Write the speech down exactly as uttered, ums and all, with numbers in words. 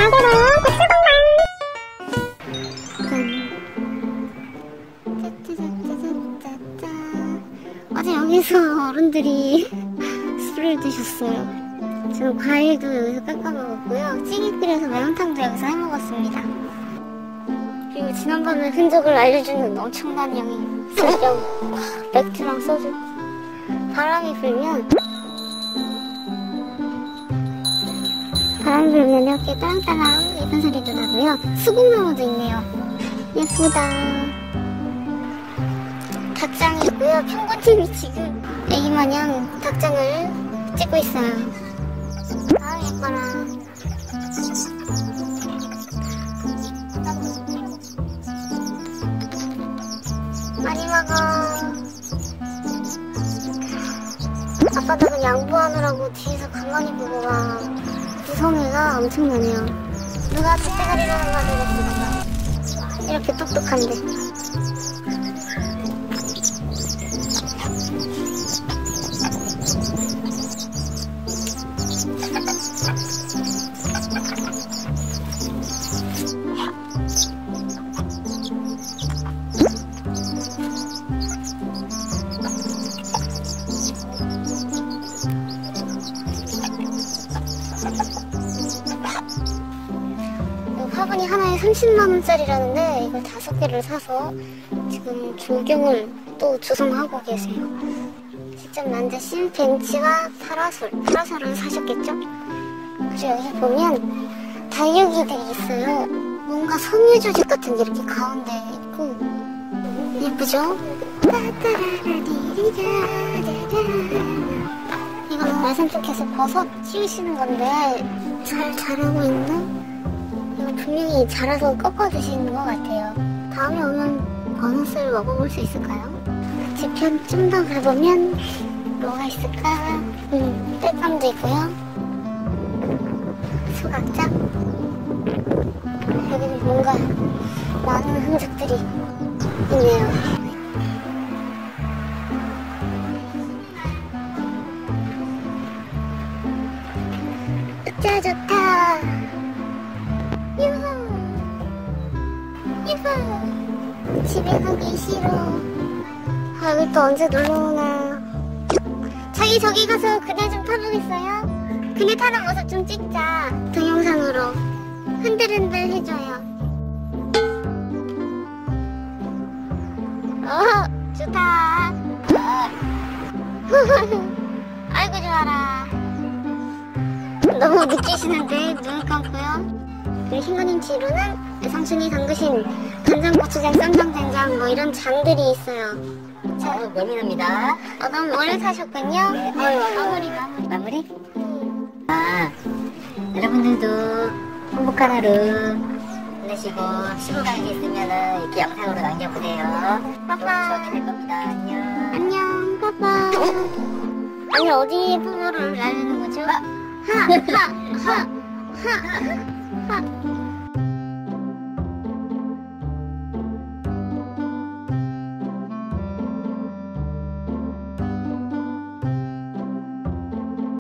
어제 여기서 어른들이 술을 드셨어요. 저는 과일도 여기서 깎아 먹었고요. 찌개 끓여서 매운탕도 여기서 해 먹었습니다. 그리고 지난번에 흔적을 알려주는 엄청난 양의 술병, 맥주랑 소주. 바람이 불면 바람 불면 이렇게 따랑따랑 예쁜 소리도 나고요. 수국나무도 있네요. 예쁘다. 닭장이 있고요. 평군님이 지금 애기마냥 닭장을 찍고 있어요. 아 예뻐라. 많이 먹어. 아빠도 양보하느라고 뒤에서 가만히 보고 와. 무성애가 엄청나네요. 누가 닭대가리라는 말을 했습니다. 이렇게 똑똑한데. 화분이 하나에 삼십만 원짜리라는데 이걸 다섯 개를 사서 지금 조경을 또 조성하고 계세요. 직접 만드신 벤치와 파라솔, 파라솔을 사셨겠죠? 그리고 여기 보면 달력이들이 있어요. 뭔가 섬유 조직 같은 게 이렇게 가운데 있고 예쁘죠? 이거는 말산쪽에서 버섯 키우시는 건데 잘 자라고 있나? 이거 분명히 자라서 꺾어 드시는 것 같아요. 다음에 오면 버섯을 먹어볼 수 있을까요? 뒤편 좀 더 가보면 뭐가 있을까? 음, 땔감도 있고요. 소각장. 여기는 뭔가 많은 흔적들이 있네요. 진짜 좋다. 유후 유후. 집에 가기 싫어. 아, 여기 또 언제 놀러오나. 자기 저기 가서 그네 좀 타보겠어요? 그네 타는 모습 좀 찍자. 동영상으로 흔들흔들 해줘요. 어 좋다. 아이고 좋아라. 너무 느끼시는데 눈을 감고요. 그리고 흰건님 뒤로는 삼촌이 담그신 간장, 고추장, 쌈장, 된장 뭐 이런 장들이 있어요. 자, 어, 예민합니다. 어, 너무 오래 사셨군요. 네. 마무리 마무리. 마무리? 음. 아, 여러분들도 행복한 하루 보내시고 시간 있으면 이렇게 영상으로 남겨보세요. 빠빠. 추억이 될 겁니다. 안녕. 안녕. 빠빠. 아니 어디 부모를 날리는 거죠? 하, 하, 하, 하, 하.